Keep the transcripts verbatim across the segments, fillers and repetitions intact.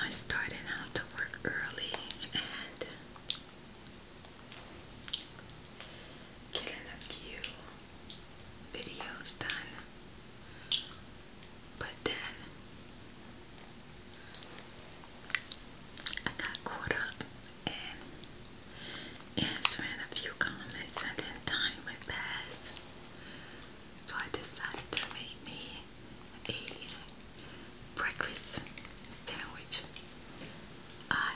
I started out to work early and getting a few videos done, but then I got caught up in answering a few comments and then time went past. So I decided to make me a breakfast sandwich. I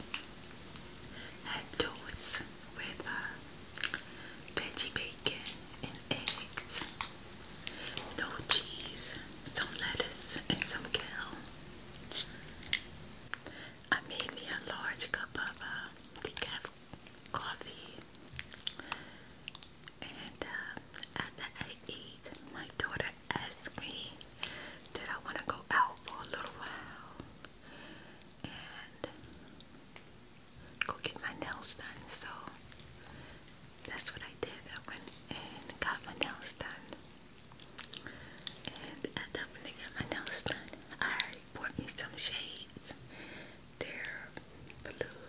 had toast with uh, veggie bacon and eggs, no cheese, some lettuce, and some kale. I made me a large cup of uh, decaf coffee, and uh, after I ate, my daughter asked me did I want to go out for a little while and go get my nails done. So that's what I did. I went and got my nails done. And after I got my nails done, I bought me some shades. They're blue,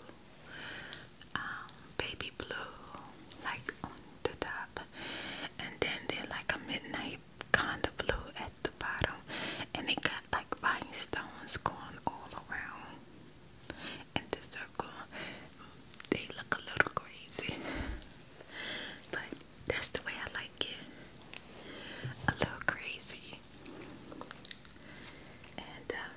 um, baby blue, like on the top, and then they're like a midnight kind of blue at the bottom, and they got like rhinestones going all around in the circle. They look a little crazy, but that's the way I like it, a little crazy. And um,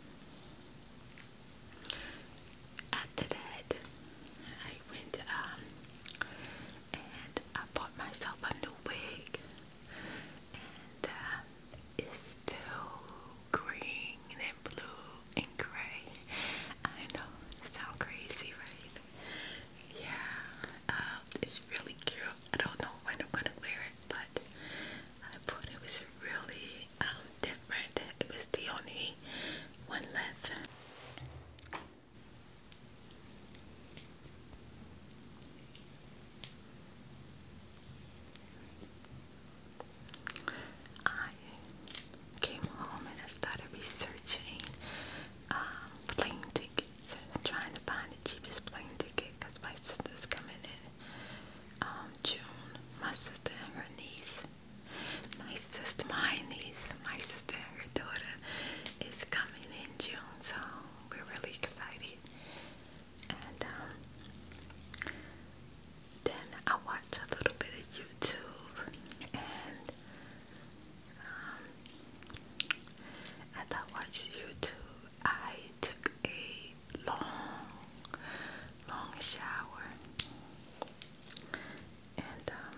after that, I went um, and I bought myself a new wig, and uh, it's still green and blue and gray. I know, it sounds crazy, right? Yeah, uh, it's really cute. I don't know when I'm gonna wear it, but I thought it was really um, different. It was the only one left. I came home and I started researching um, plane tickets, trying to find the cheapest plane ticket because my sister's coming in um, June. My sister and her niece, my sister, my niece, my sister and her daughter is coming in June, so we're really excited. And um, then I watched a little bit of YouTube, and um, as I watched YouTube, I took a long, long shower, and um,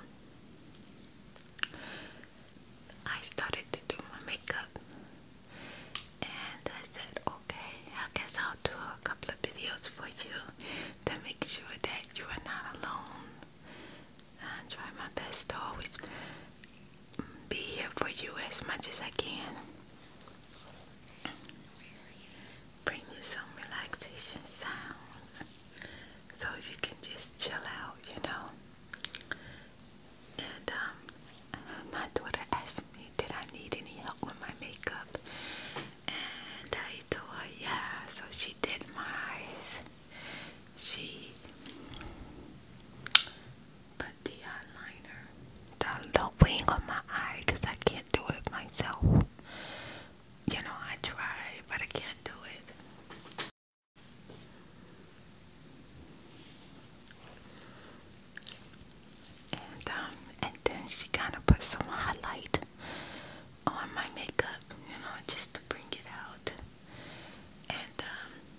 I started to do my makeup, and I said, okay, I guess I'll do a couple of videos for you to make sure that you are not alone. I try my best to always be here for you as much as I can. Bring you some relaxation sounds so you can just chill out, you know. And um, my daughter asked me, did I need any help with my makeup? And I told her, yeah. So she did my eyes. She put the eyeliner, the, the wing on my eye, because I can't do it myself. You know, I try, but I can't do it. And um, and then she kind of put some highlight on my makeup, you know, just to bring it out. And um,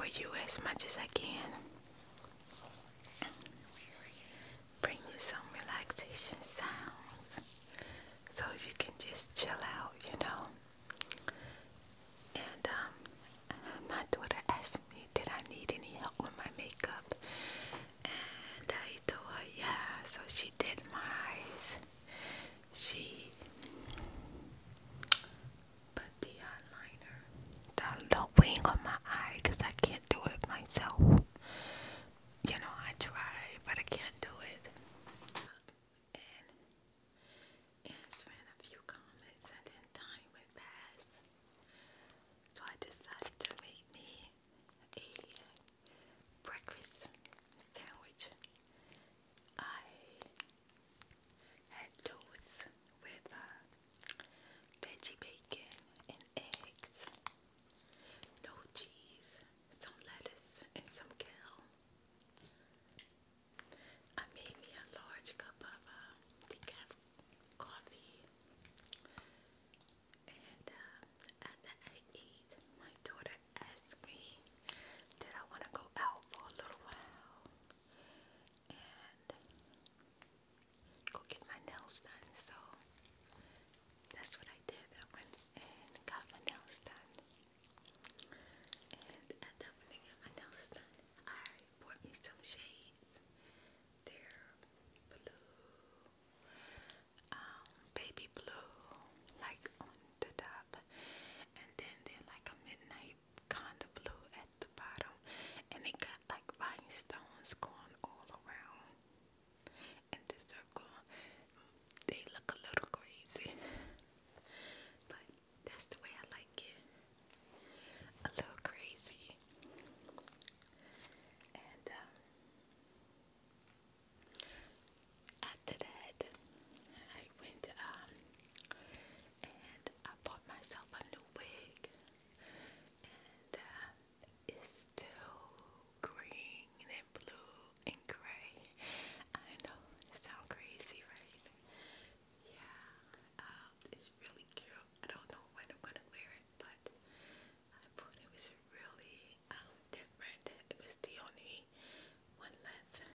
you as much as I can. Bring you some relaxation sounds so you can just chill out, you know.